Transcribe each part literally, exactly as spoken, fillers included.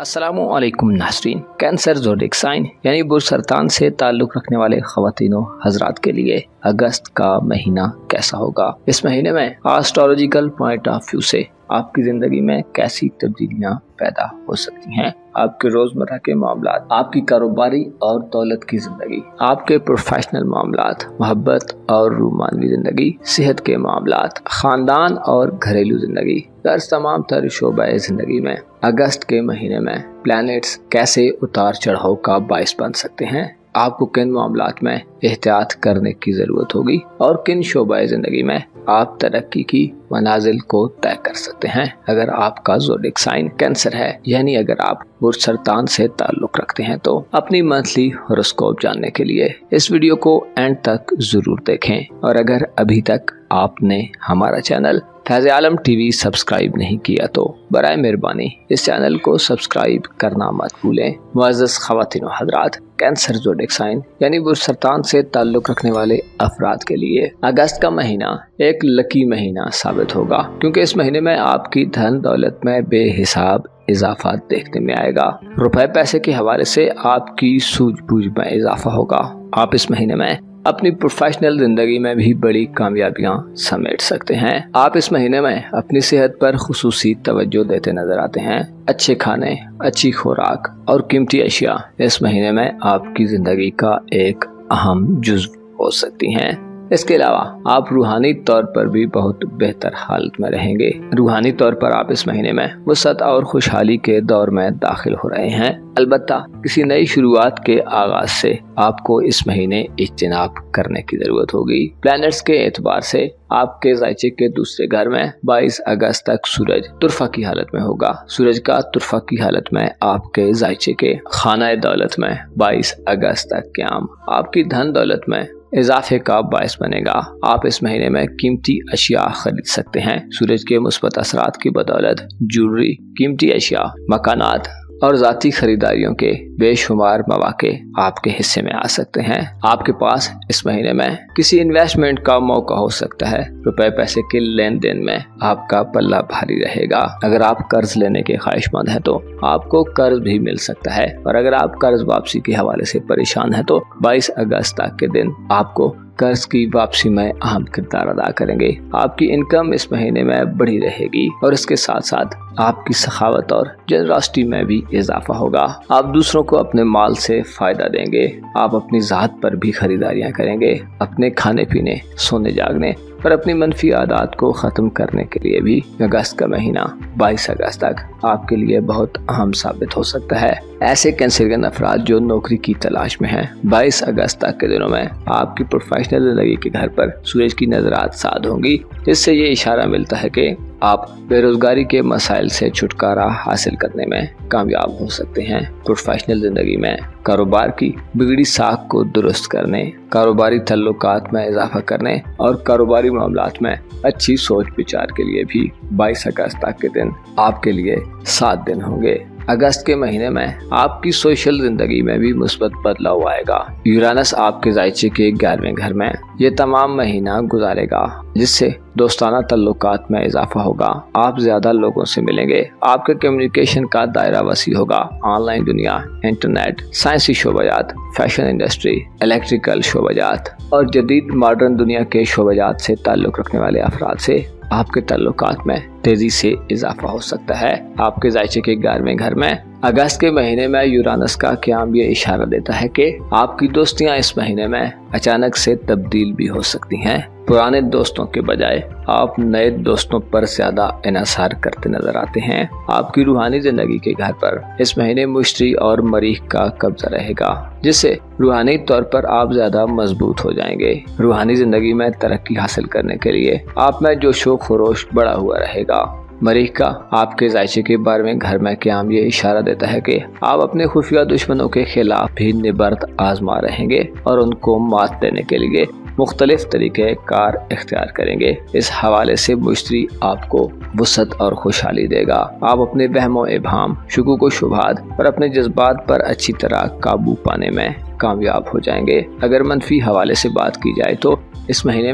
अस्सलामुअलैकुम नाज़रीन। Cancer zodiac sign यानी बुरसरतान से ताल्लुक़ रखने वाले ख़वातीनों हज़रात के लिए अगस्त का महीना कैसा होगा। इस महीने में एस्ट्रोलॉजिकल पॉइंट ऑफ व्यू से आपकी ज़िंदगी में कैसी तब्दीलियाँ पैदा हो सकती हैं। आपके रोज़मर्रा के मामलात, आपकी कारोबारी और दौलत की ज़िंदगी, आपके प्रोफेशनल मामलात, मोहब्बत और रूमानवी ज़िंदगी, सेहत के मामलात, ख़ानदान और घरेलू ज़िंदगी, दर्स तमाम तर शोबाए ज़िंदगी में अगस्त के महीने में प्लैनेट्स कैसे उतार चढ़ाव का बायस बन सकते हैं। आपको किन मामलात में एहतियात करने की ज़रूरत होगी और किन शोबाए ज़िंदगी में आप तरक्की की मनाजिल को तय कर सकते हैं। अगर आपका ज़ोडिक साइन कैंसर है यानी अगर आप बुरसरतान से ताल्लुक़ रखते हैं तो अपनी मंथली हॉरोस्कोप जानने के लिए इस वीडियो को एंड तक ज़रूर देखें। और अगर अभी तक आपने हमारा channel Faiz Alam TV subscribe नहीं किया तो बराए मेहरबानी इस चैनल को सब्सक्राइब करना मत भूलें। मुअज़्ज़ज़ ख़वातीन व हज़रात, कैंसर ज़ोडिक साइन यानी बुरसरतान से ताल्लुक़ रखने वाले अफराद के लिए अगस्त का महीना एक लकी महीना साबित होगा, क्योंकि इस महीने में आपकी धन दौलत में बेहिसाब इजाफा देखने में आएगा। रुपए पैसे के हवाले से आपकी सूझबूझ में इजाफा होगा। आप इस महीने में अपनी प्रोफेशनल जिंदगी में भी बड़ी कामयाबियां समेट सकते हैं। आप इस महीने में अपनी सेहत पर खुसूसी तवज्जो देते नजर आते हैं। अच्छे खाने, अच्छी खुराक और कीमती अशिया इस महीने में आपकी जिंदगी का एक अहम जुज़्व हो सकती हैं। इसके अलावा आप रूहानी तौर पर भी बहुत बेहतर हालत में रहेंगे। रूहानी तौर पर आप इस महीने में वसअत और खुशहाली के दौर में दाखिल हो रहे हैं। अलबत्ता किसी नई शुरुआत के आगाज से आपको इस महीने इज्तिनाब करने की जरूरत होगी। प्लैनेट्स के एतबार से आपके ज़ायचे के दूसरे घर में बाईस अगस्त तक सूरज तुरफा की हालत में होगा। सूरज का तुरफा की हालत में आपके ज़ायचे के खाना दौलत में बाईस अगस्त तक क़याम आपकी धन दौलत में इजाफे का बायस बनेगा। आप इस महीने में कीमती अशिया खरीद सकते हैं। सूरज के मुस्बत असरात की बदौलत ज्वेलरी, कीमती अशिया, मकानात और ज़ाती खरीदारियों के बेशुमार मौके आपके हिस्से में आ सकते हैं। आपके पास इस महीने में किसी इन्वेस्टमेंट का मौका हो सकता है। रुपए पैसे के लेन देन में आपका पल्ला भारी रहेगा। अगर आप कर्ज लेने के ख्वाहिशमंद हैं तो आपको कर्ज भी मिल सकता है, और अगर आप कर्ज वापसी के हवाले से परेशान हैं तो बाईस अगस्त तक के दिन आपको कर्ज की वापसी में अहम किरदार अदा करेंगे। आपकी इनकम इस महीने में बढ़ी रहेगी और इसके साथ साथ आपकी सखावत और जनरॉसिटी में भी इजाफा होगा। आप दूसरों को अपने माल से फायदा देंगे। आप अपनी ज़ात पर भी खरीदारियां करेंगे। अपने खाने पीने, सोने जागने और अपनी मनफी आदत को ख़त्म करने के लिए भी अगस्त का महीना बाईस अगस्त तक आपके लिए बहुत अहम साबित हो सकता है। ऐसे कैंसरग्रस्त अफराद जो नौकरी की तलाश में हैं, बाईस अगस्त तक के दिनों में आपकी प्रोफेशनल जिंदगी के घर पर सूरज की नजरात साध होंगी, जिससे ये इशारा मिलता है कि आप बेरोजगारी के मसाइल से छुटकारा हासिल करने में कामयाब हो सकते हैं। प्रोफेशनल जिंदगी में कारोबार की बिगड़ी साख को दुरुस्त करने, कारोबारी तल्लुकात में इजाफा करने और कारोबारी मामलात में अच्छी सोच विचार के लिए भी बाईस अगस्त तक के दिन आपके लिए सात दिन होंगे। अगस्त के महीने में आपकी सोशल जिंदगी में भी मुस्बत बदलाव आएगा। यूरानस आपके ज़ायचे के ग्यारहवें घर में ये तमाम महीना गुजारेगा, जिससे दोस्ताना तल्लुकात में इजाफा होगा। आप ज्यादा लोगों से मिलेंगे। आपके कम्युनिकेशन का दायरा वसी होगा। ऑनलाइन दुनिया, इंटरनेट, साइंसी शोबाजात, फैशन इंडस्ट्री, इलेक्ट्रिकल शोबाजात और जदीद मॉडर्न दुनिया के शोबाजात से ताल्लुक़ रखने वाले अफराद से आपके ताल्लुकात में तेजी से इजाफा हो सकता है। आपके ज़ायचे के ग्यारहवें घर में अगस्त के महीने में यूरानस का क़याम ये इशारा देता है कि आपकी दोस्तियां इस महीने में अचानक से तब्दील भी हो सकती हैं। पुराने दोस्तों के बजाय आप नए दोस्तों पर ज्यादा इन्हिसार करते नजर आते हैं। आपकी रूहानी जिंदगी के घर पर इस महीने मुश्तरी और मरीख का कब्जा रहेगा, जिससे रूहानी तौर पर आप ज्यादा मजबूत हो जाएंगे। रूहानी जिंदगी में तरक्की हासिल करने के लिए आप में जोशो खरोश बढ़ा हुआ रहेगा। मरीख का आपके ज़ायचे के बारहवें घर में क़याम ये इशारा देता है कि आप अपने खुफिया दुश्मनों के खिलाफ भी निबर्द आजमा रहेंगे और उनको मात देने के लिए मुख्तलिफ तरीके कार इख्तियार करेंगे। इस हवाले से मुश्तरी आपको वसअत और खुशहाली देगा। आप अपने वहमो इबहाम, शुकूक व शुबहात और अपने जज्बात पर अच्छी तरह काबू पाने में कामयाब हो जाएंगे। अगर मनफी हवाले से बात की जाए तो इस महीने में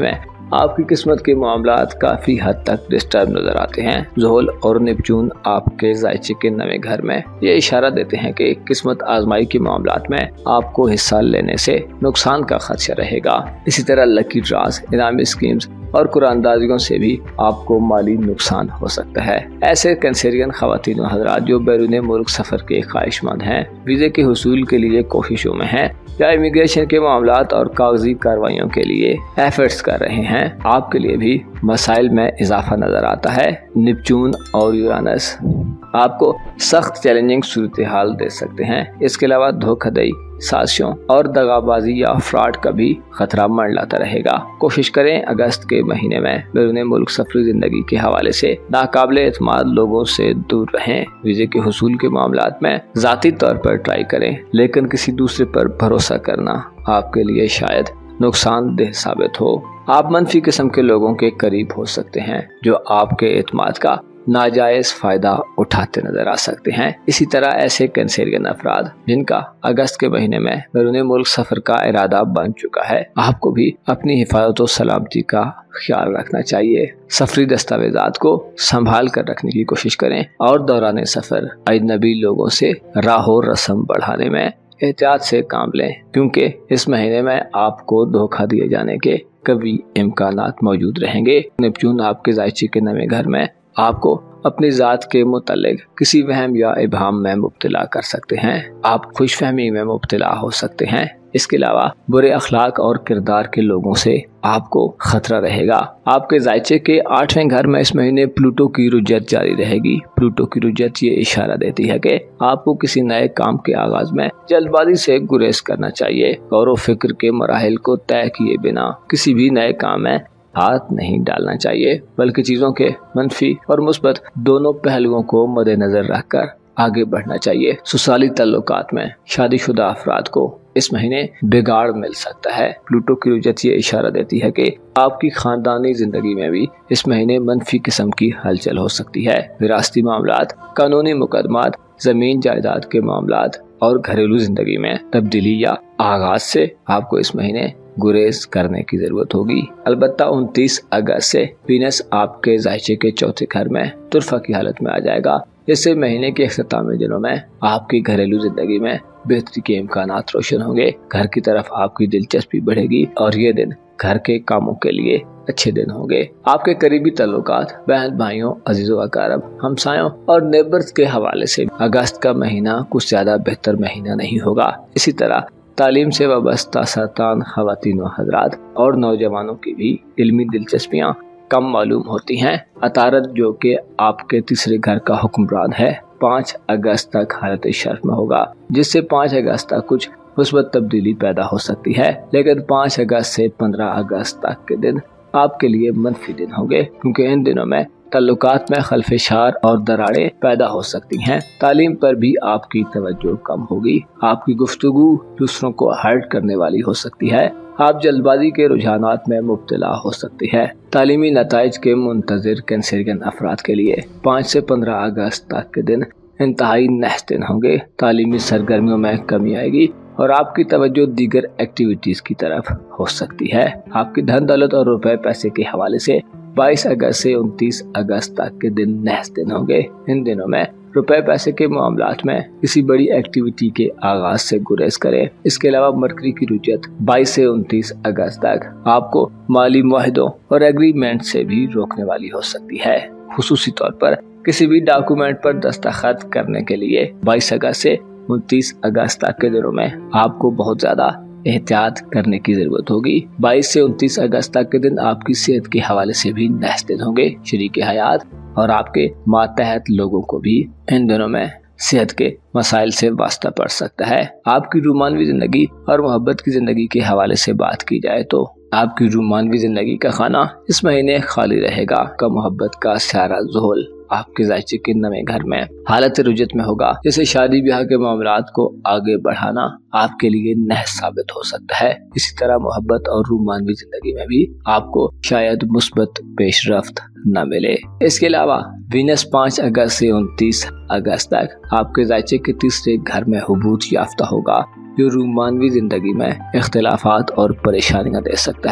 آپ کی قسمت کے معاملات کافی حد تک ڈسٹرب نظر آتے ہیں۔ زحل اور نیپچون آپ کے ذائچے کے نویں گھر میں یہ اشارہ دیتے ہیں کہ قسمت آزمائی کے معاملات میں آپ کو حصہ لینے سے نقصان کا خدشہ رہے گا۔ اسی طرح لکی ڈراز، انعامی اسکیمز اور قرآن اندازیوں سے بھی آپ کو مالی نقصان ہو سکتا ہے۔ ایسے کینسیرین خواتین و حضرات جو بیرون ملک سفر کے خواہش مند ہیں، ویزے کے حصول کے لیے کوششوں میں ہیں یا امیگریشن کے معاملات اور کاغذی کارروائیوں کے لیے ایفرٹس کر رہے ہیں، آپ کے لیے بھی مسائل میں اضافہ نظر آتا ہے۔ نیپچون اور یورانس آپ کو سخت چیلنجنگ صورتحال دے سکتے ہیں۔ اس کے علاوہ دھوکہ دہی، سازشوں اور دغابازی یا فراڈ کا بھی خطرہ منڈلاتا رہے گا۔ کوشش کریں اگست کے مہینے میں بیرون ملک سفری زندگی کے حوالے سے ناقابل اعتماد لوگوں سے دور رہیں۔ ویزے کے حصول کے معاملات میں ذاتی طور پر ٹرائی کریں، لیکن کسی دوسرے پر بھروسہ کرنا آپ کے لیے شاید نقصان دہ ثابت ہو۔ آپ منفی قسم کے لوگوں کے قریب ہو سکتے ہیں جو آپ کے اعتماد کا ناجائز فائدہ اٹھاتے نظر آ سکتے ہیں۔ اسی طرح ایسے کینسیرین افراد جن کا اگست کے مہینے میں بیرون ملک سفر کا ارادہ بن چکا ہے، آپ کو بھی اپنی حفاظت و سلامتی کا خیال رکھنا چاہیے۔ سفری دستاویزات کو سنبھال کر رکھنے کی کوشش کریں اور دوران سفر اجنبی لوگوں سے راہ و رسم بڑھانے میں احتیاط سے کام لیں، کیونکہ اس مہینے میں آپ کو دھوکہ دیے جانے کے کبھی امکانات موجود رہیں گے۔ نیپچون آپ کے ذائچے کے نویں گھر میں آپ کو اپنی ذات کے متعلق کسی وہم یا ابہام میں مبتلا کر سکتے ہیں۔ آپ خوش فہمی میں مبتلا ہو سکتے ہیں۔ اس کے علاوہ برے اخلاق اور کردار کے لوگوں سے آپ کو خطرہ رہے گا۔ آپ کے ذائچے کے آٹھویں گھر میں اس مہینے پلوٹو کی رجت جاری رہے گی۔ پلوٹو کی رجت یہ اشارہ دیتی ہے کہ آپ کو کسی نئے کام کے آغاز میں جلد بازی سے گریز کرنا چاہیے۔ غور و فکر کے مراحل کو طے کیے بنا کسی بھی نئے کام میں ہاتھ نہیں ڈالنا چاہیے، بلکہ چیزوں کے منفی اور مثبت دونوں پہلوؤں کو مد نظر رکھ کر آگے بڑھنا چاہیے۔ سسرالی تعلقات میں شادی شدہ افراد کو اس مہینے بگاڑ مل سکتا ہے۔ پلوٹو کی رجت یہ اشارہ دیتی ہے کہ آپ کی خاندانی زندگی میں بھی اس مہینے منفی قسم کی ہلچل ہو سکتی ہے۔ وراثتی معاملات، قانونی مقدمات، زمین جائیداد کے معاملات اور گھریلو زندگی میں تبدیلی یا آغاز سے آپ کو اس مہینے گریز کرنے کی ضرورت ہوگی۔ البتہ انتیس اگست سے وینس آپ کے ذائچے کے چوتھے گھر میں طرفہ کی حالت میں آ جائے گا۔ اس سے مہینے کے اختتامی دنوں میں آپ کی گھریلو زندگی میں بہتری کے امکانات روشن ہوں گے۔ گھر کی طرف آپ کی دلچسپی بڑھے گی اور یہ دن گھر کے کاموں کے لیے اچھے دن ہوں گے۔ آپ کے قریبی تعلقات، بہن بھائیوں، عزیز و اقارب، ہمسایوں اور نیبرز کے حوالے سے اگست کا مہینہ کچھ زیادہ بہتر مہینہ نہیں ہوگا۔ اسی طرح تعلیم سے وابستہ سرطان خواتین و حضرات اور نوجوانوں کی بھی علمی دلچسپیاں کم معلوم ہوتی ہیں۔ عطارد جو کہ آپ کے تیسرے گھر کا حکمران ہے، پانچ اگست تک حالت شرف میں ہوگا، جس سے پانچ اگست تک کچھ مثبت تبدیلی پیدا ہو سکتی ہے، لیکن پانچ اگست سے پندرہ اگست تک کے دن آپ کے لیے منفی دن ہوں گے، کیونکہ ان دنوں میں تعلقات میں خلفشار اور دراڑیں پیدا ہو سکتی ہیں۔ تعلیم پر بھی آپ کی توجہ کم ہوگی۔ آپ کی گفتگو دوسروں کو ہرٹ کرنے والی ہو سکتی ہے۔ آپ جلد بازی کے رجحانات میں مبتلا ہو سکتی ہے۔ تعلیمی نتائج کے منتظر کینسیرین افراد کے لیے پانچ سے پندرہ اگست تک کے دن انتہائی نحس دن ہوں گے۔ تعلیمی سرگرمیوں میں کمی آئے گی اور آپ کی توجہ دیگر ایکٹیویٹیز کی طرف ہو سکتی ہے۔ آپ کی دھن دولت اور روپے پیسے کے حوالے سے بائیس اگست سے انتیس اگست تک کے دن نحس دن ہوں گے۔ ان دنوں میں روپے پیسے کے معاملات میں کسی بڑی ایکٹیویٹی کے آغاز سے گریز کریں۔ اس کے علاوہ مرکری کی رجت بائیس سے انتیس اگست تک آپ کو مالی معاہدوں اور ایگریمنٹ سے بھی روکنے والی ہو سکتی ہے۔ خصوصی طور پر کسی بھی ڈاکومنٹ پر دستخط کرنے کے لیے بائیس اگست سے انتیس اگست تک کے دنوں میں آپ کو بہت زیادہ احتیاط کرنے کی ضرورت ہوگی۔ بائیس سے انتیس اگست تک کے دن آپ کی صحت کے حوالے سے بھی نحس دن ہوں گے۔ شریک حیات اور آپ کے ماتحت لوگوں کو بھی ان دنوں میں صحت کے مسائل سے واسطہ پڑ سکتا ہے۔ آپ کی رومانوی زندگی اور محبت کی زندگی کے حوالے سے بات کی جائے تو آپ کی رومانوی زندگی کا خانہ اس مہینے خالی رہے گا۔ کا محبت کا سیارہ زحل آپ کے ذائچے کے نویں گھر میں حالت رجت میں ہوگا، جسے شادی بیاہ کے معاملات کو آگے بڑھانا آپ کے لیے نحس ثابت ہو سکتا ہے۔ اسی طرح محبت اور رومانوی زندگی میں بھی آپ کو شاید مثبت پیش رفت نہ ملے۔ اس کے علاوہ وینس پانچ اگست سے انتیس اگست تک آپ کے ذائچے کے تیسرے گھر میں حبوط یافتہ ہوگا، جو رومانوی زندگی میں اختلافات اور پریشانیاں دے سکتا ہے۔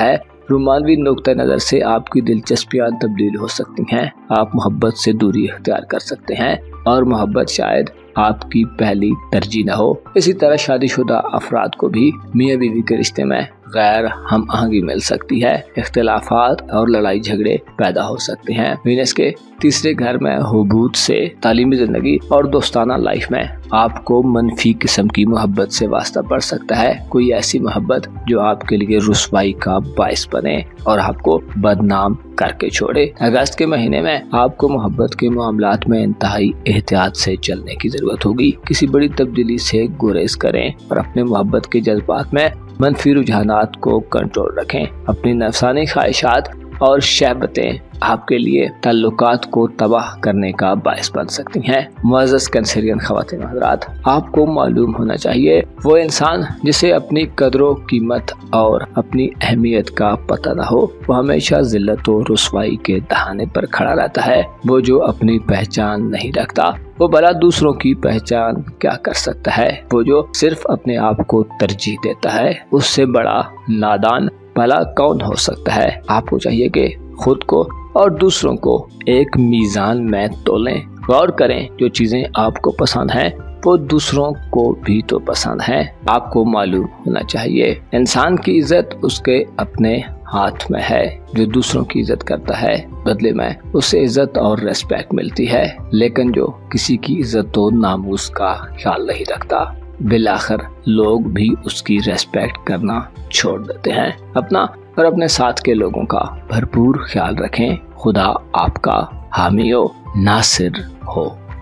रोमानवी नुक्ता नज़र से आपकी दिलचस्पियाँ तब्दील हो सकती हैं। आप मोहब्बत से दूरी इख्तियार कर सकते हैं और मोहब्बत शायद आपकी पहली तरजीह न हो। इसी तरह शादीशुदा अफराद को भी मियाँ बीवी के रिश्ते में गैर हम आहंगी मिल सकती है। इख्तिलाफात और लड़ाई झगड़े पैदा हो सकते हैं। वीनस के तीसरे घर में हुबूत से तालीमी जिंदगी और दोस्ताना लाइफ में आपको मनफी किस्म की मोहब्बत से वास्ता पड़ सकता है। कोई ऐसी मोहब्बत जो आपके लिए रुसवाई का बाइस बने और आपको बदनाम करके छोड़े। अगस्त के महीने में आपको मोहब्बत के मामलात में इंतहाई एहतियात से चलने की जरूरत होगी। किसी बड़ी तब्दीली से गुरेज करें और अपने मोहब्बत के जज्बात में मनफी रुझानात को कंट्रोल रखें। अपनी नफसानी ख्वाहिशात और शहबतें आपके लिए ताल्लुकात को तबाह करने का बायस बन सकती हैं। मुअज़्ज़ज़ कैंसरियन ख़वातीन हज़रात, आपको मालूम होना चाहिए वो इंसान जिसे अपनी कदरों कीमत और अपनी अहमियत का पता न हो, वो हमेशा ज़िल्लत और रुसवाई के दहाने पर खड़ा रहता है। वो जो अपनी पहचान नहीं रखता वो भला दूसरों की पहचान क्या कर सकता है। वो जो सिर्फ अपने आप को तरजीह देता है, उससे बड़ा नादान भला कौन हो सकता है। आपको चाहिए कि खुद को और दूसरों को एक मीज़ान में तोलें। गौर करें जो चीज़ें आपको पसंद हैं वो दूसरों को भी तो पसंद है। आपको मालूम होना चाहिए इंसान की इज्जत उसके अपने हाथ में है। जो दूसरों की इज्जत करता है बदले में उसे इज्जत और रेस्पेक्ट मिलती है, लेकिन जो किसी की इज्जत और नामूस का ख्याल नहीं रखता बिलाखिर लोग भी उसकी रेस्पेक्ट करना छोड़ देते हैं। अपना और अपने साथ के लोगों का भरपूर ख्याल रखें। खुदा आपका हामी हो, नासिर हो।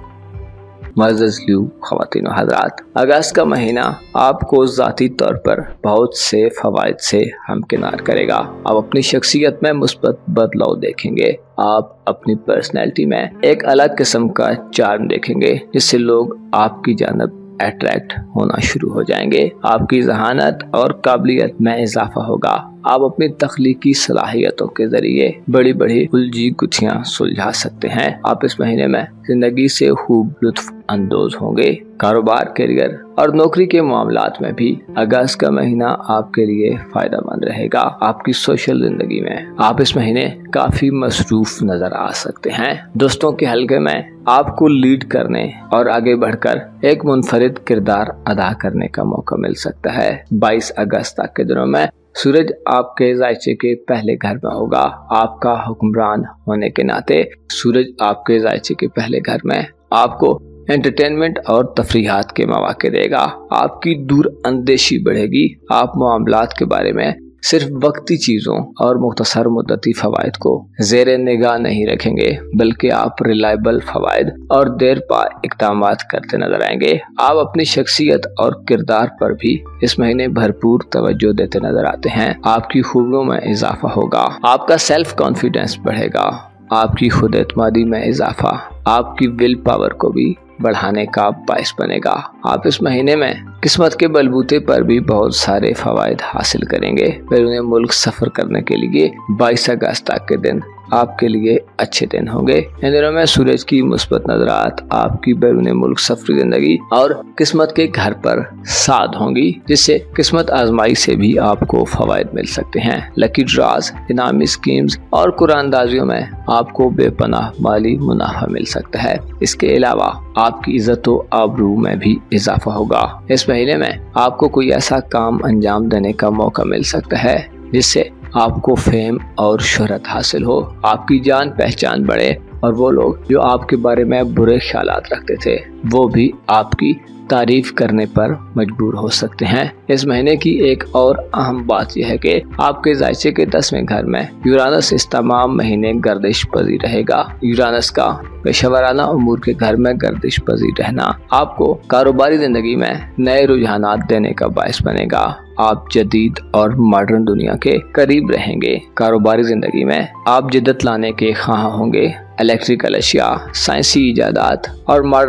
मुअज़्ज़ज़ ख़वातीन हज़रात, अगस्त का महीना आपको ज़ाती तौर पर बहुत से फ़वाइद से हमकिनार करेगा। आप अपनी शख्सियत में मुस्बत बदलाव देखेंगे। आप अपनी पर्सनैलिटी में एक अलग किस्म का चार्म देखेंगे जिससे लोग आपकी जानब अट्रैक्ट होना शुरू हो जाएंगे। आपकी ज़हानत और काबिलियत में इजाफा होगा। आप अपनी तख्लीकी सलाहियतों के जरिए बड़ी बड़ी उलझी गुत्थियां सुलझा सकते हैं। आप इस महीने में जिंदगी से खूब लुत्फ अंदोज होंगे। कारोबार, करियर और नौकरी के मामलात में भी अगस्त का महीना आपके लिए फायदा मंद रहेगा। आपकी सोशल जिंदगी में आप इस महीने काफी मसरूफ नजर आ सकते हैं। दोस्तों के हलके में आपको लीड करने और आगे बढ़कर एक मुनफरिद किरदार अदा करने का मौका मिल सकता है। बाईस अगस्त तक के दिनों में सूरज आपके जायचे के पहले घर में होगा। आपका हुक्मरान होने के नाते सूरज आपके जायचे के पहले घर में आपको एंटरटेनमेंट और तफरीहात के मौके देगा। आपकी दूर अंदेशी बढ़ेगी। आप मामलात के बारे में सिर्फ वक्ती चीज़ों और मुख्तसर मुद्दती फ़वाइद को ज़ेरे निगाह नहीं रखेंगे, बल्कि आप रिलायबल फ़वाइद और देर पा इक़दामात करते नजर आएंगे। आप अपनी शख्सियत और किरदार पर भी इस महीने भरपूर तवज्जो देते नजर आते हैं। आपकी खूबियों में इजाफा होगा। आपका सेल्फ कॉन्फिडेंस बढ़ेगा। आपकी खुद एतमादी में इजाफा आपकी विल पावर को भी बढ़ाने का बायस बनेगा। आप इस महीने में किस्मत के बलबूते पर भी बहुत सारे फवायद हासिल करेंगे। बैरून मुल्क सफर करने के लिए बाईस अगस्त तक के दिन आपके लिए अच्छे दिन होंगे। इन दिनों में सूरज की मुस्बत नजरात आपकी बैरून मुल्क सफरी जिंदगी और किस्मत के घर पर साध होंगी, जिससे किस्मत आजमाई से भी आपको फवायद मिल सकते हैं। लकी ड्राज, इनामी स्कीम्स और कुरानदाजियों में आपको बेपनाह माली मुनाफा मिल सकता है। इसके अलावा आपकी इज्जत व आबरू में भी इजाफा होगा। इस महीने में आपको कोई ऐसा काम अंजाम देने का मौका मिल सकता है जिससे आपको फेम और शोहरत हासिल हो। आपकी जान पहचान बढ़े और वो लोग जो आपके बारे में बुरे ख्यालात रखते थे वो भी आपकी तारीफ करने पर मजबूर हो सकते हैं। इस महीने की एक और अहम बात यह है कि आपके जायचे के दसवें घर में यूरानस इस तमाम महीने गर्दिश पजीर रहेगा। यूरानस का पेशेवराना उमूर के घर में गर्दिश पजीर रहना आपको कारोबारी जिंदगी में नए रुझानात देने का बायस बनेगा। आप जदीद और मॉडर्न दुनिया के करीब रहेंगे। कारोबारी जिंदगी में आप जिद्दत लाने के ख्वाह होंगे। इलेक्ट्रिकल अशिया, साइंसी इजादात और मॉडर्न फैशन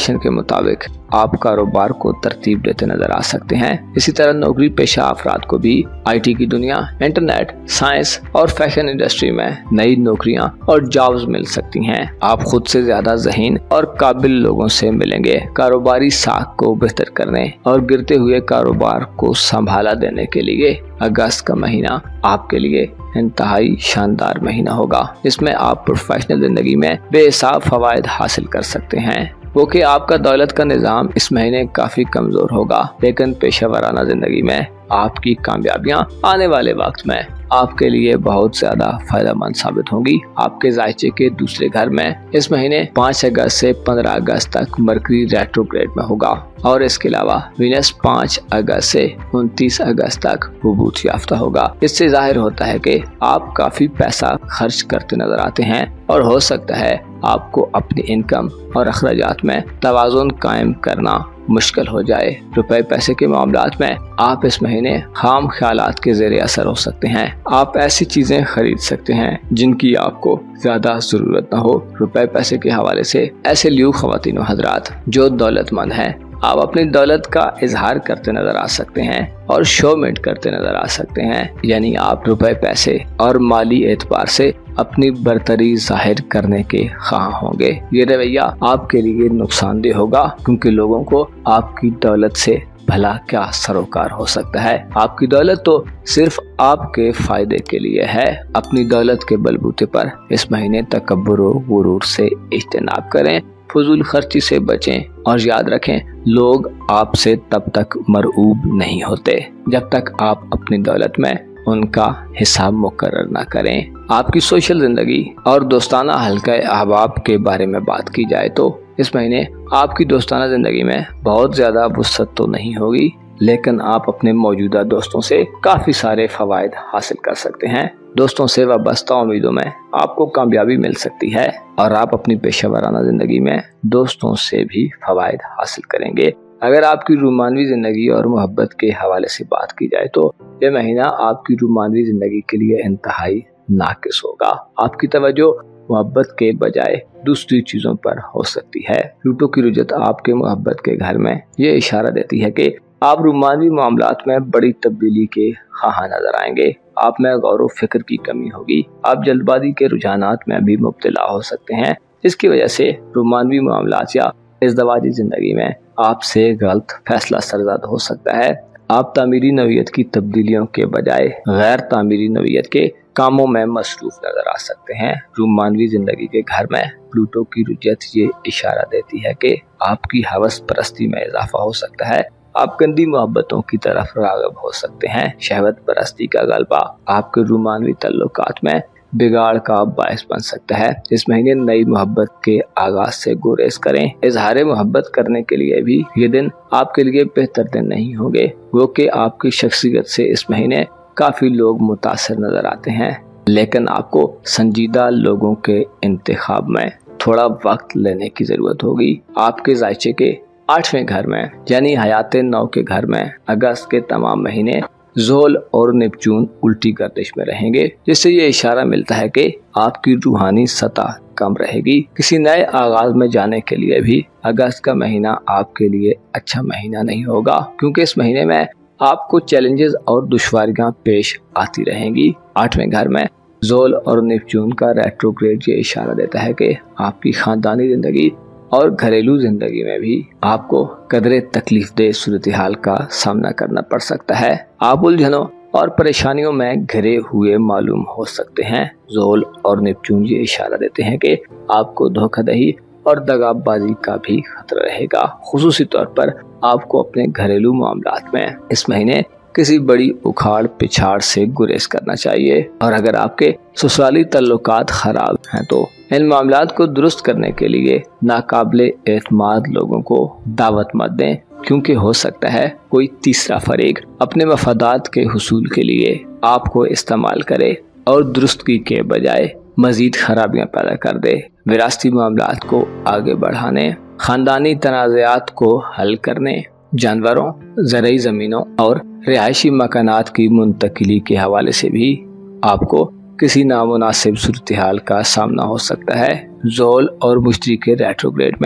सिचुएशन के मुताबिक आप कारोबार को तरतीब देते नजर आ सकते हैं। इसी तरह नौकरी पेशा अफराद को भी आईटी की दुनिया, इंटरनेट, साइंस और फैशन इंडस्ट्री में नई नौकरियां और जॉब्स मिल सकती हैं। आप खुद से ज्यादा ज़हीन और काबिल लोगों से मिलेंगे। कारोबारी साख को बेहतर करने और गिरते हुए कारोबार को संभाला देने के लिए अगस्त का महीना आपके लिए इंतहाई शानदार महीना होगा। इसमें आप प्रोफेशनल जिंदगी में बेहिसाब फवायद हासिल कर सकते हैं। वो कि आपका दौलत का निज़ाम इस महीने काफी कमजोर होगा, लेकिन पेशा वराना जिंदगी में आपकी कामयाबियां आने वाले वक्त में आपके लिए बहुत ज्यादा फायदेमंद साबित होंगी। आपके जायचे के दूसरे घर में इस महीने पाँच अगस्त से पंद्रह अगस्त तक मरकरी रेट्रोग्रेड में होगा और इसके अलावा वीनस पाँच अगस्त से उनतीस अगस्त तक हुबूत याफ्ता होगा। इससे जाहिर होता है कि आप काफी पैसा खर्च करते नजर आते हैं और हो सकता है आपको अपनी इनकम और अखराजात में तवाज़ुन कायम करना मुश्किल हो जाए। रुपए पैसे के मामलात में आप इस महीने खाम ख्यालात के ज़ेरे असर हो सकते हैं। आप ऐसी चीजें खरीद सकते हैं जिनकी आपको ज्यादा जरूरत न हो। रुपए पैसे के हवाले से ऐसे लियो ख्वातीन व हज़रात जो दौलतमंद हैं, आप अपनी दौलत का इजहार करते नजर आ सकते हैं और शोमेंट करते नजर आ सकते हैं। यानी आप रुपए पैसे और माली एतबार से अपनी बरतरी जाहिर करने के ख्वाह होंगे। ये रवैया आपके लिए नुकसानदेह होगा, क्योंकि लोगों को आपकी दौलत से भला क्या सरोकार हो सकता है। आपकी दौलत तो सिर्फ आपके फायदे के लिए है। अपनी दौलत के बलबूते पर इस महीने तकब्बुर व गुरूर से इज्तनाब करें, फजूल खर्ची से बचें और याद रखें, लोग आपसे तब तक मरऊब नहीं होते जब तक आप अपनी दौलत में उनका हिसाब मुकर्रर ना करें। आपकी सोशल जिंदगी और दोस्ताना हल्का अहबाब के बारे में बात की जाए तो इस महीने आपकी दोस्ताना जिंदगी में बहुत ज्यादा वुसअत तो नहीं होगी, लेकिन आप अपने मौजूदा दोस्तों से काफी सारे फवायद हासिल कर सकते हैं। दोस्तों से वाबस्ता उम्मीदों में आपको कामयाबी मिल सकती है और आप अपनी पेशा वराना जिंदगी में दोस्तों से भी फवायद हासिल करेंगे। अगर आपकी रूमानवी जिंदगी और मोहब्बत के हवाले से बात की जाए तो यह महीना आपकी रूमानवी जिंदगी के लिए इंतहाई नाकिस होगा। आपकी तवज्जो मोहब्बत के बजाय दूसरी चीजों पर हो सकती है। प्लूटो की रुजत आपके मोहब्बत के घर में ये इशारा देती है कि आप रूमानवी मामलात में बड़ी तब्दीली के ख्वाह नजर आएंगे। आप में गौर व फिक्र की कमी होगी। आप जल्दबाजी के रुझानात में भी मुब्तला हो सकते हैं। इसकी वजह से रूमानवी मामलात या इज़्दवाजी जिंदगी में आपसे गलत फैसला सरजद हो सकता है। आप तामीरी नौयत की तब्दीलियों के बजाय गैर तामीरी नौयत के कामों में मसरूफ नजर आ सकते हैं। रूमानवी जिंदगी के घर में प्लूटो की रुजत ये इशारा देती है कि आपकी हवस परस्ती में इजाफा हो सकता है। आप गंदी मोहब्बतों की तरफ राग़िब हो सकते हैं। शहवत परस्ती का गलबा आपके रूमानवी तल्लुकात में बिगाड़ का बायस बन सकता है। इस महीने नई मोहब्बत के आगाज से गुरेज करें। इजहार मोहब्बत करने के लिए भी ये दिन आपके लिए बेहतर दिन नहीं होंगे। वो कि आपकी शख्सियत से इस महीने काफी लोग मुतासर नजर आते हैं, लेकिन आपको संजीदा लोगों के इंतखाब में थोड़ा वक्त लेने की जरूरत होगी। आपके जायचे के आठवें घर में यानी हयात नौ के घर में अगस्त के तमाम महीने ज़ोल और नेपच्यून उल्टी गर्दिश में रहेंगे, जिससे ये इशारा मिलता है कि आपकी रूहानी सतह कम रहेगी। किसी नए आगाज में जाने के लिए भी अगस्त का महीना आपके लिए अच्छा महीना नहीं होगा, क्योंकि इस महीने में आपको चैलेंजेस और दुश्वारियां पेश आती रहेंगी। आठवें घर में ज़ोल और नेपच्यून का रेट्रोग्रेड ये इशारा देता है कि आपकी खानदानी जिंदगी और घरेलू जिंदगी में भी आपको कदरे तकलीफ दे सूरत हाल का सामना करना पड़ सकता है। आप उलझनों और परेशानियों में घिरे हुए मालूम हो सकते हैं। ज़ोल और नेपच्यून ये इशारा देते हैं कि आपको धोखाधड़ी और दगाबाजी का भी खतरा रहेगा। खुसूसी तौर पर आपको अपने घरेलू मामलात में इस महीने किसी बड़ी उखाड़ पिछाड़ से गुरेज करना चाहिए, और अगर आपके ससुराली तल्लुकात खराब हैं तो इन मामलात को दुरुस्त करने के लिए नाकाबिले एतमाद लोगों को दावत मत दें, क्योंकि हो सकता है कोई तीसरा फरीक अपने मफादात के हुसूल के लिए आपको इस्तेमाल करे और दुरुस्तगी के बजाय मजीद खराबियां पैदा कर दे। विरासती मामलात को आगे बढ़ाने, खानदानी तनाज़ात को हल करने, जानवरों, ज़रई ज़मीनों और रिहायशी मकानात की मुंतकिली के हवाले से भी आपको किसी नामुनासिब सूरत हाल का सामना हो सकता है। ज़ोल और मुश्तरी के रेट्रोग्रेड में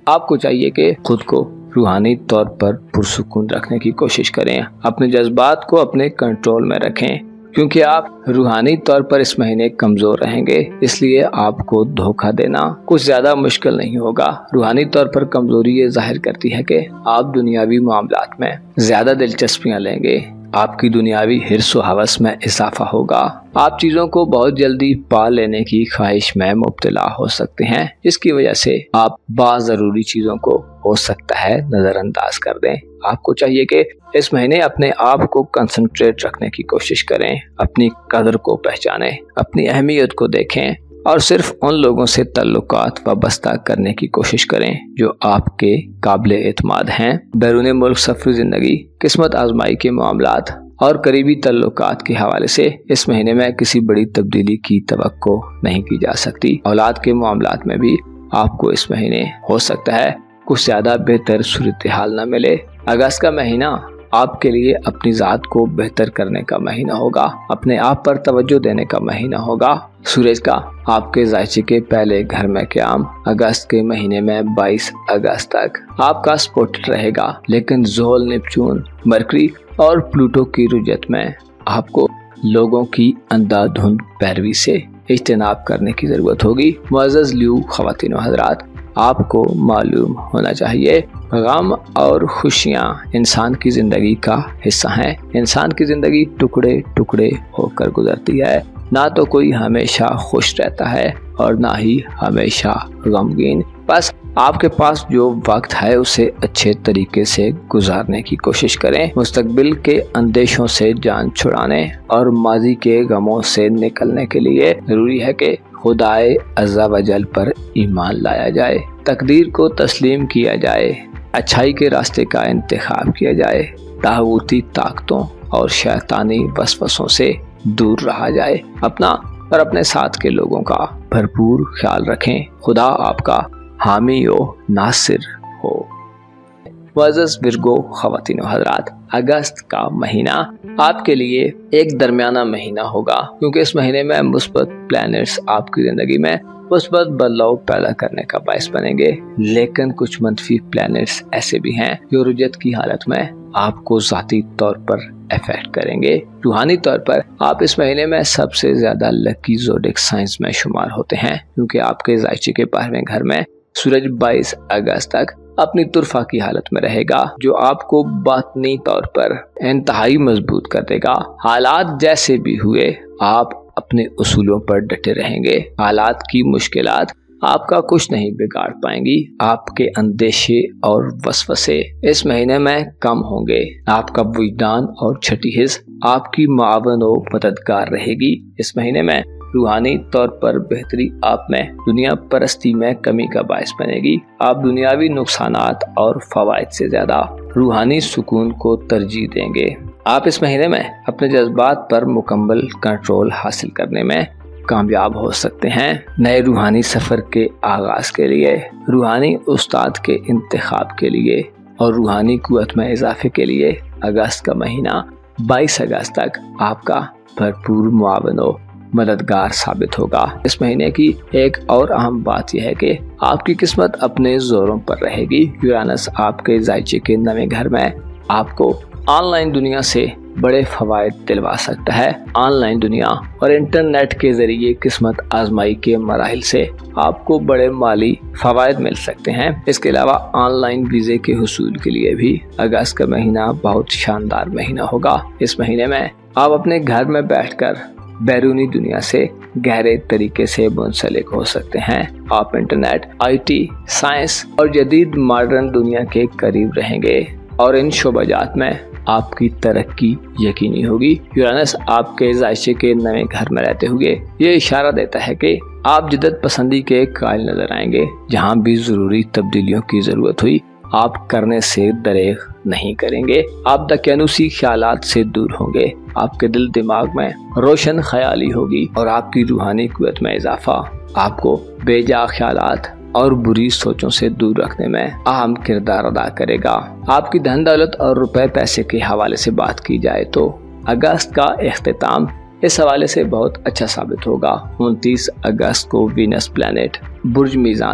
आपको चाहिए कि खुद को रूहानी तौर पर पुरसुकून रखने की कोशिश करें। अपने जज्बात को अपने कंट्रोल में रखें, क्योंकि आप रूहानी तौर पर इस महीने कमजोर रहेंगे, इसलिए आपको धोखा देना कुछ ज्यादा मुश्किल नहीं होगा। रूहानी तौर पर कमजोरी ये जाहिर करती है कि आप दुनियावी मामलात में ज्यादा दिलचस्पियां लेंगे, आपकी दुनियावी हिर्स व हवस में इजाफा होगा, आप चीजों को बहुत जल्दी पा लेने की ख्वाहिश में मुब्तला हो सकते हैं, जिसकी वजह से आप बाज़रूरी चीजों को हो सकता है नजरअंदाज कर दें। आपको चाहिए कि इस महीने अपने आप को कंसंट्रेट रखने की कोशिश करें, अपनी कदर को पहचानें, अपनी अहमियत को देखें और सिर्फ उन लोगों से ताल्लुकात वाबस्ता करने की कोशिश करें जो आपके काबिल एतमाद हैं। बैरून मुल्क सफरी जिंदगी, किस्मत आजमाई के मामलात और करीबी ताल्लुकात के हवाले से इस महीने में किसी बड़ी तब्दीली की तवक्को नहीं की जा सकती। औलाद के मामलात में भी आपको इस महीने हो सकता है कुछ ज्यादा बेहतर सूरत हाल न मिले। अगस्त का महीना आपके लिए अपनी ज़ात को बेहतर करने का महीना होगा, अपने आप पर तवज्जो देने का महीना होगा। सूरज का आपके जायचे के पहले घर में क़याम अगस्त के महीने में बाईस अगस्त तक आपका सपोर्टेड रहेगा, लेकिन ज़ोल, नेपच्यून, मरकरी और प्लूटो की रुजत में आपको लोगों की अंधाधुंध पैरवी से इज्तनाब करने की ज़रूरत होगी। मुअज़्ज़ज़ लियो ख़वातीन व हज़रात, आपको मालूम होना चाहिए गम और खुशियाँ इंसान की ज़िंदगी का हिस्सा हैं। इंसान की ज़िंदगी टुकड़े टुकड़े होकर गुजरती है, ना तो कोई हमेशा खुश रहता है और ना ही हमेशा गमगीन। बस आपके पास जो वक्त है उसे अच्छे तरीके से गुजारने की कोशिश करें। मुस्तकबिल के अंदेशों से जान छुड़ाने और माजी के गमों से निकलने के लिए ज़रूरी है कि खुदाए अज़्ज़ा वजल पर ईमान लाया जाए, तकदीर को तस्लीम किया जाए, अच्छाई के रास्ते का इंतखाब किया जाए, तागूती ताकतों और शैतानी वसवसों से दूर रहा जाए। अपना और अपने साथ के लोगों का भरपूर ख्याल रखें। खुदा आपका हामी हो, नासिर हो। मुअज़्ज़ज़ विर्गो ख़वातीन व हज़रात, अगस्त का महीना आपके लिए एक दरमियाना महीना होगा, क्योंकि इस महीने में मुस्बत प्लैनेट्स आपकी ज़िंदगी में मुस्बत बदलाव पैदा करने का बायस बनेंगे, लेकिन कुछ मंफी प्लैनेट्स ऐसे भी हैं जो रुजत की हालत में आपको ज़ाती तौर पर अफेक्ट करेंगे। रूहानी तौर पर आप इस महीने में सबसे ज्यादा लकी ज़ोडिक साइंस में शुमार होते हैं, क्योंकि आपके जायचे के बारहवें घर में सूरज बाईस अगस्त तक अपनी तुरफा की हालत में रहेगा, जो आपको बातनी तौर पर इंतहाई मजबूत कर देगा। हालात जैसे भी हुए आप अपने उसूलों पर डटे रहेंगे। हालात की मुश्किलात आपका कुछ नहीं बिगाड़ पाएंगी। आपके अंदेशे और वसवसे इस महीने में कम होंगे। आपका विजदान और छठी हिस्स आपकी मावन और मददगार रहेगी। इस महीने में रूहानी तौर पर बेहतरी आप में दुनिया परस्ती में कमी का बायस बनेगी। आप दुनियावी नुकसानात और फवायद से ज्यादा रूहानी सुकून को तरजीह देंगे। आप इस महीने में अपने जज्बात पर मुकम्मल कंट्रोल हासिल करने में कामयाब हो सकते हैं। नए रूहानी सफर के आगाज के लिए, रूहानी उस्ताद के इंतखाब के लिए और रूहानी कुव्वत में इजाफे के लिए अगस्त का महीना बाईस अगस्त तक आपका भरपूर मुआवन और मददगार साबित होगा। इस महीने की एक और अहम बात यह है कि आपकी किस्मत अपने जोरों पर रहेगी। यूरानस आपके जायचे के नवे घर में आपको ऑनलाइन दुनिया से बड़े फवायद दिलवा सकता है। ऑनलाइन दुनिया और इंटरनेट के जरिए किस्मत आजमाई के मराहिल से आपको बड़े माली फवायद मिल सकते हैं। इसके अलावा ऑनलाइन वीजे के हुसूल के लिए भी अगस्त का महीना बहुत शानदार महीना होगा। इस महीने में आप अपने घर में बैठकर बैरूनी दुनिया से गहरे तरीके से मुंसलिक हो सकते हैं। आप इंटरनेट, आई टी, साइंस और जदीद मॉडर्न दुनिया के करीब रहेंगे और इन शोबाजात में आपकी तरक्की यकीनी होगी। यूरानस आपके जायचे के नए घर में रहते हुए ये इशारा देता है कि आप जिद्दत पसंदी के कायल नजर आएंगे। जहां भी जरूरी तब्दीलियों की जरूरत हुई आप करने से दरेग नहीं करेंगे। आप दकियानुसी ख्यालात से दूर होंगे। आपके दिल दिमाग में रोशन ख्याली होगी और आपकी रूहानी कुव्वत में इजाफा आपको बेजा ख्यालात और बुरी सोचों से दूर रखने में अहम किरदार अदा करेगा। आपकी धन दौलत और रुपए पैसे के हवाले से बात की जाए तो अगस्त का इख्तिताम इस हवाले से बहुत अच्छा साबित होगा। उनतीस अगस्त को वीनस प्लैनेट बुर्ज मीज़ान में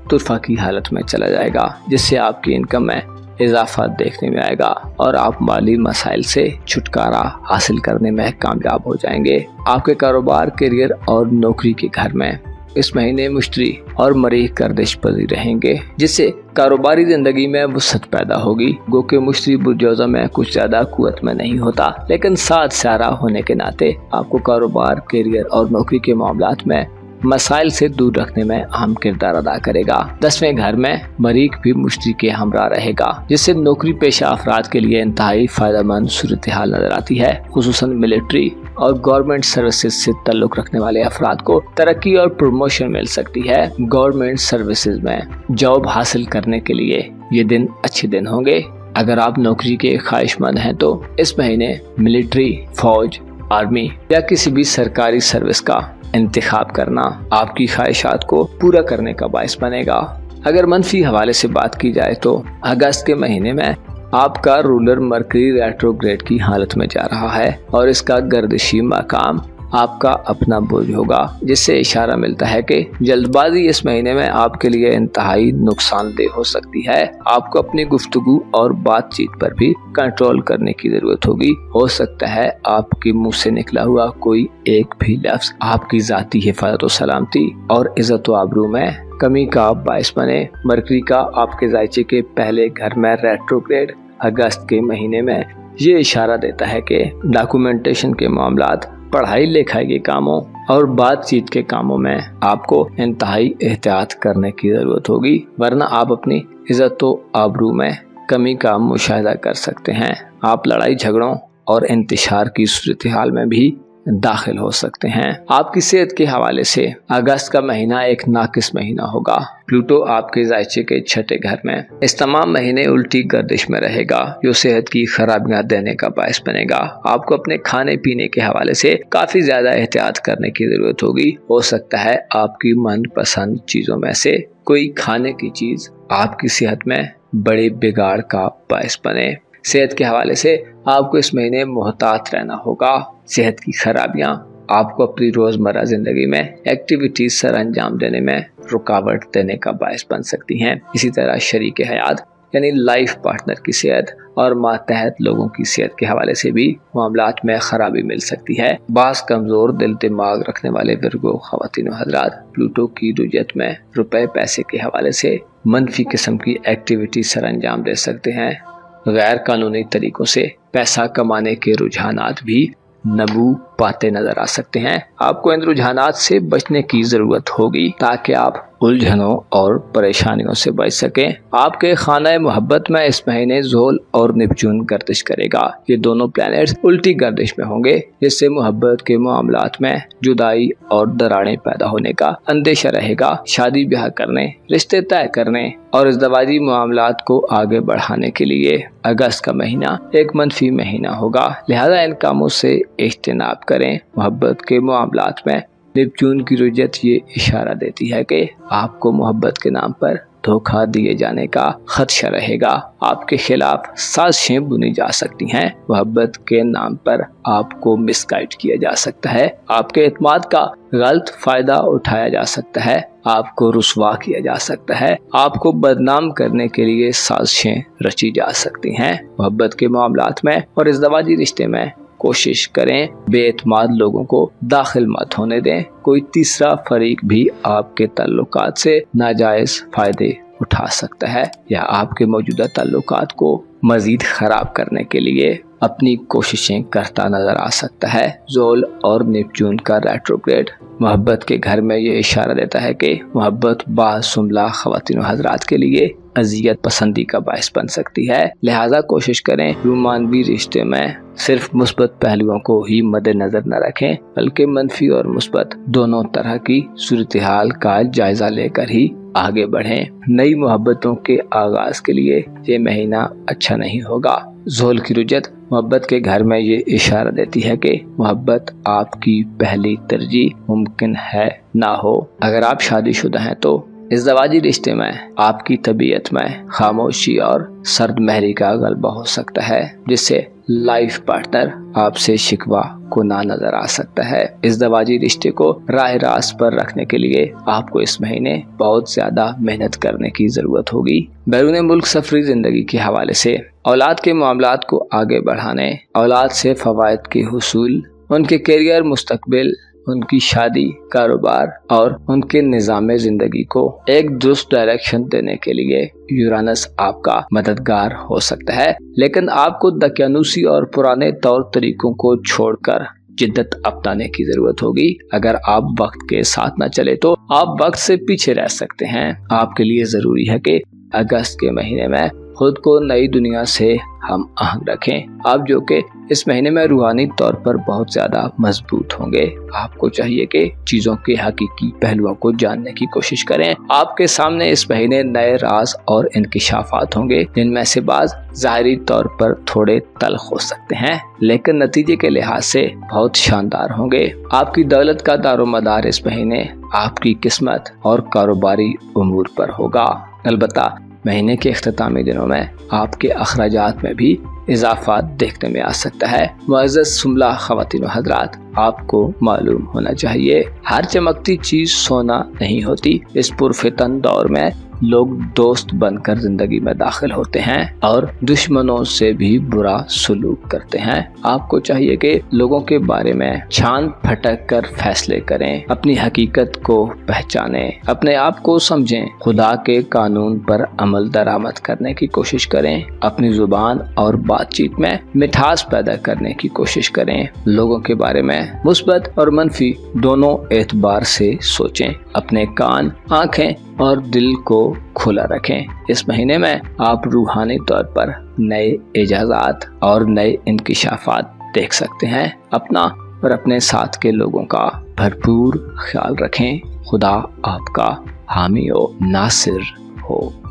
तुरफा की हालत में चला जाएगा, जिससे आपकी इनकम में इजाफा देखने में आएगा और आप माली मसाइल से छुटकारा हासिल करने में कामयाब हो जाएंगे। आपके कारोबार, करियर और नौकरी के घर में इस महीने मुश्तरी और मरीख गर्दिश पजीर रहेंगे, जिससे कारोबारी जिंदगी में वसअत पैदा होगी। गो के मुश्तरी बुरजौजा में कुछ ज्यादा कुवत में नहीं होता, लेकिन साथ सारा होने के नाते आपको कारोबार, करियर और नौकरी के मामलात में मसाइल से दूर रखने में अहम किरदार अदा करेगा। दसवें घर में मरीख भी मुश्तरी के हमरा रहेगा, जिससे नौकरी पेशा अफराद के लिए इंतहाई फायदेमंद सूरत हाल नजर आती है। खुसूसन मिलिट्री और गवर्नमेंट सर्विसेज से ताल्लुक रखने वाले अफराद को तरक्की और प्रमोशन मिल सकती है। गवर्नमेंट सर्विसेज में जॉब हासिल करने के लिए ये दिन अच्छे दिन होंगे। अगर आप नौकरी के ख्वाहिशमंद हैं तो इस महीने मिलिट्री, फौज, आर्मी या किसी भी सरकारी सर्विस का इंतखाब करना आपकी ख्वाहिशात को पूरा करने का बायस बनेगा। अगर मनफी हवाले से बात की जाए तो अगस्त के महीने में आपका रूलर मरकरी रेट्रोग्रेड की हालत में जा रहा है और इसका गर्दिशी मकाम आपका अपना बोझ होगा, जिससे इशारा मिलता है कि जल्दबाजी इस महीने में आपके लिए इंतहाई नुकसानदेह हो सकती है। आपको अपनी गुफ्तगू और बातचीत पर भी कंट्रोल करने की जरूरत होगी। हो सकता है आपके मुंह से निकला हुआ कोई एक भी लफ्ज आपकी जाती हिफाजत व सलामती और इज्जत व आबरू में कमी का बायस बने। मरकरी का आपके जायचे के पहले घर में रेट्रोग्रेड अगस्त के महीने में ये इशारा देता है कि डॉक्यूमेंटेशन के मामलात, पढ़ाई लिखाई के कामों और बातचीत के कामों में आपको इंतहाई एहतियात करने की जरूरत होगी, वरना आप अपनी इज्जत व आबरू में कमी का मुशाहिदा कर सकते हैं। आप लड़ाई झगड़ों और इंतशार की सूरत हाल में भी दाखिल हो सकते हैं। आपकी सेहत के हवाले से अगस्त का महीना एक नाकिस महीना होगा। प्लूटो आपके जायचे के छठे घर में इस तमाम महीने उल्टी गर्दिश में रहेगा, जो सेहत की खराबियां देने का बायस बनेगा। आपको अपने खाने पीने के हवाले से काफी ज्यादा एहतियात करने की जरूरत होगी। हो सकता है आपकी मनपसंद चीजों में से कोई खाने की चीज आपकी सेहत में बड़े बिगाड़ का बायस बने। सेहत के हवाले से आपको इस महीने मोहतात रहना होगा। सेहत की खराबियां आपको अपनी रोजमर्रा जिंदगी में एक्टिविटीज सर अंजाम देने में रुकावट देने का बायस बन सकती हैं। इसी तरह शरीक हयात यानी लाइफ पार्टनर की सेहत और मातहत लोगों की सेहत के हवाले से भी मामलात में खराबी मिल सकती है। बास कमजोर दिल दिमाग रखने वाले वर्गो खवातीन हजरात प्लूटो की रुजत में रुपए पैसे के हवाले से मनफी किस्म की एक्टिविटी सर अंजाम दे सकते हैं। गैर कानूनी तरीकों से पैसा कमाने के रुझानात भी नबू पाते नजर आ सकते हैं। आपको इन रुझानात से बचने की जरूरत होगी ताकि आप उलझनों और परेशानियों से बच सकें। आपके खाना मोहब्बत में इस महीने ज़ोल और नेपच्यून गर्दिश करेगा। ये दोनों प्लैनेट्स उल्टी गर्दिश में होंगे, जिससे मोहब्बत के मामलात में जुदाई और दरारें पैदा होने का अंदेशा रहेगा। शादी ब्याह करने, रिश्ते तय करने और इज़्दवाजी मामलात को आगे बढ़ाने के लिए अगस्त का महीना एक मनफी महीना होगा, लिहाजा इन कामों से इज्तनाब करें। मोहब्बत के मामलात में नेपच्यून की रुजत ये इशारा देती है कि आपको मोहब्बत के नाम पर धोखा दिए जाने का खदशा रहेगा। आपके खिलाफ साजिशें बुनी जा सकती हैं। मोहब्बत के नाम पर आपको मिसगाइड किया जा सकता है। आपके एतमाद का गलत फायदा उठाया जा सकता है। आपको रुसवा किया जा सकता है। आपको बदनाम करने के लिए साजिशें रची जा सकती हैं। मोहब्बत के मामलात में और इज़्दवाजी रिश्ते में कोशिश करें बेएतमाद लोगों को दाखिल मत होने दें। कोई तीसरा फरीक भी आपके ताल्लुकात से नाजायज फायदे उठा सकता है या आपके मौजूदा ताल्लुकात को मजीद खराब करने के लिए अपनी कोशिशें करता नजर आ सकता है। ज़ोल और नेपच्यून का रेट्रोग्रेड मोहब्बत के घर में ये इशारा देता है कि मोहब्बत बासुमला खवातीन हजरात के लिए अजियत पसंदी का बायस बन सकती है। लिहाजा कोशिश करें रोमानवी रिश्ते में सिर्फ मुस्बत पहलुओं को ही मद्देनजर न रखें, बल्कि मनफी और मुस्बत दोनों तरह की सूरत हाल का जायजा लेकर ही आगे बढ़ें। नई मोहब्बतों के आगाज के लिए ये महीना अच्छा नहीं होगा। ज़ोल की रुजत मोहब्बत के घर में ये इशारा देती है कि मोहब्बत आपकी पहली तरजीह मुमकिन है ना हो। अगर आप शादीशुदा हैं तो इज़्दवाजी रिश्ते में आपकी तबीयत में खामोशी और सर्द महरी का गलबा हो सकता है, जिससे लाइफ पार्टनर आपसे शिकवा को ना नजर आ सकता है। इस दवाजी रिश्ते को राह रास्त पर रखने के लिए आपको इस महीने बहुत ज्यादा मेहनत करने की जरूरत होगी। बैरून मुल्क सफरी जिंदगी के हवाले से औलाद के मामलात को आगे बढ़ाने, औलाद से फवायद के हुसूल, उनके करियर, मुस्तकबिल, उनकी शादी, कारोबार और उनके निज़ाम जिंदगी को एक दुरुस्त डायरेक्शन देने के लिए यूरानस आपका मददगार हो सकता है। लेकिन आपको दकियानूसी और पुराने तौर तरीकों को छोड़कर जिद्दत अपनाने की जरूरत होगी। अगर आप वक्त के साथ न चले तो आप वक्त से पीछे रह सकते हैं। आपके लिए जरूरी है कि अगस्त के महीने में खुद को नई दुनिया से हम आहंग रखें। आप जो कि इस महीने में रूहानी तौर पर बहुत ज्यादा मजबूत होंगे। आपको चाहिए कि चीजों के हकीकी पहलुओं को जानने की कोशिश करें। आपके सामने इस महीने नए राज और इंकिशाफात होंगे, जिनमें से बाज ज़ाहिरी तौर पर थोड़े तल्ख हो सकते हैं, लेकिन नतीजे के लिहाज से बहुत शानदार होंगे। आपकी दौलत का दारोमदार इस महीने आपकी किस्मत और कारोबारी उमूर पर होगा। अलबत्ता महीने के इख्तितामी दिनों में आपके अखराजात में भी इजाफा देखने में आ सकता है। मुअज़्ज़ज़ सुमला ख़वातीन व हज़रात, आपको मालूम होना चाहिए हर चमकती चीज सोना नहीं होती। इस पुरफितन दौर में लोग दोस्त बनकर जिंदगी में दाखिल होते हैं और दुश्मनों से भी बुरा सलूक करते हैं। आपको चाहिए कि लोगों के बारे में छान फटक कर फैसले करें, अपनी हकीकत को पहचानें, अपने आप को समझें, खुदा के कानून पर अमल दरामद करने की कोशिश करें, अपनी जुबान और बातचीत में मिठास पैदा करने की कोशिश करें, लोगों के बारे में मुस्बत और मनफी दोनों एतबार से सोचें, अपने कान, आंखें और दिल को खुला रखें। इस महीने में आप रूहानी तौर पर नए इजाज़ात और नए इंकिशाफात देख सकते हैं। अपना और अपने साथ के लोगों का भरपूर ख्याल रखें। खुदा आपका हामी और नासिर हो।